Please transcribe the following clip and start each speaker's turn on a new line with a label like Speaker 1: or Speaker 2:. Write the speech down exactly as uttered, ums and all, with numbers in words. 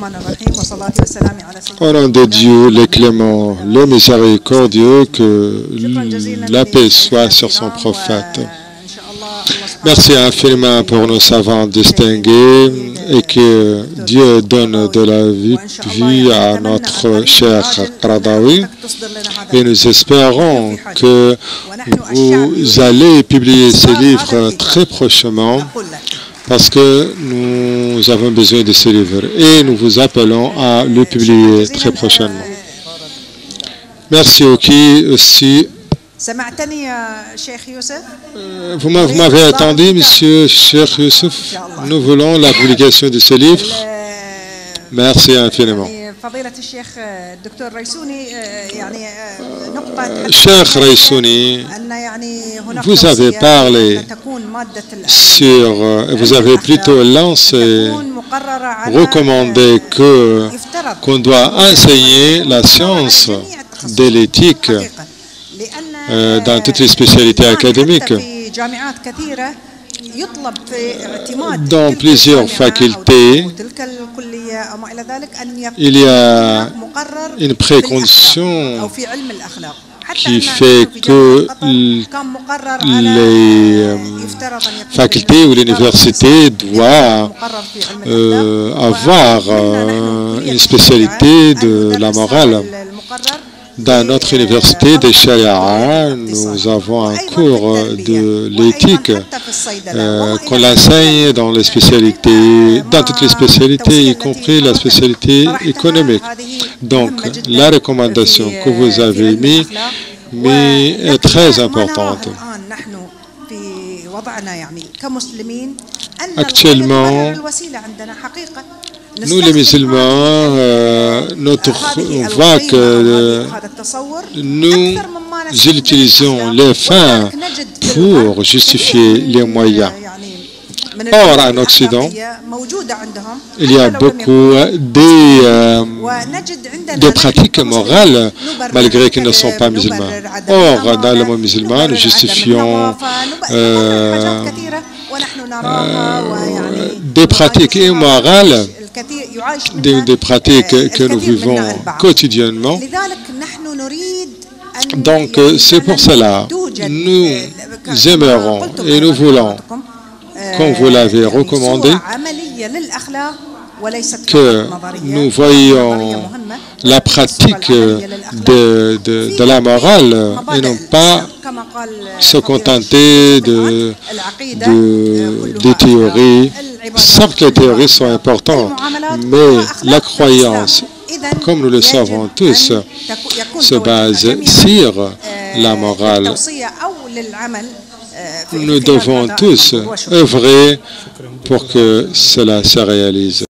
Speaker 1: Au nom de Dieu, le clément, le miséricordieux, que la paix soit sur son prophète. Merci infiniment pour nos savants distingués et que Dieu donne de la vie, vie à notre cher Qaradawi. Et nous espérons que vous allez publier ces livres très prochainement parce que nous avons besoin de ces livres et nous vous appelons à le publier très prochainement. Merci Oki aussi. Vous m'avez attendu, Monsieur Cheikh Youssef. Nous voulons la publication de ce livre. Merci infiniment. Cheikh Raysouni, vous avez parlé sur, vous avez plutôt lancé, recommandé que qu'on doit enseigner la science de l'éthique Euh, dans toutes les spécialités académiques. Dans plusieurs facultés, il y a une précondition qui fait que les euh, facultés ou l'université doivent euh, avoir euh, une spécialité de la morale. Dans notre université de Sharia, nous avons un cours de l'éthique euh, qu'on l'enseigne dans les spécialités, dans toutes les spécialités, y compris la spécialité économique. Donc, la recommandation que vous avez mise est très importante. Actuellement, nous les musulmans, euh, notre, on voit que euh, nous utilisons les fins pour justifier les moyens. Or, en Occident, il y a beaucoup des, euh, des pratiques morales, malgré qu'ils ne sont pas musulmans. Or, dans le monde musulman, nous justifions euh, euh, des pratiques immorales, des, des pratiques que nous vivons quotidiennement. Donc, c'est pour cela nous aimerons et nous voulons, comme vous l'avez recommandé, que nous voyons la pratique de, de, de la morale et non pas se contenter de, de, des théories. Certes, les théories sont importantes, mais la croyance, comme nous le savons tous, se base sur la morale. Nous devons tous œuvrer pour que cela se réalise.